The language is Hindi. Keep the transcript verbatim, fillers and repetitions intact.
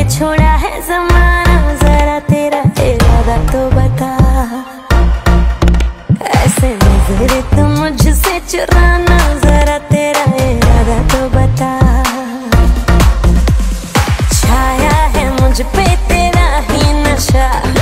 छोड़ा है जमाना, जरा तेरा इरादा तो बता। ऐसे नजर तुम मुझसे चुराना, जरा तेरा इरादा तो बता। छाया है मुझ पे तेरा ही नशा,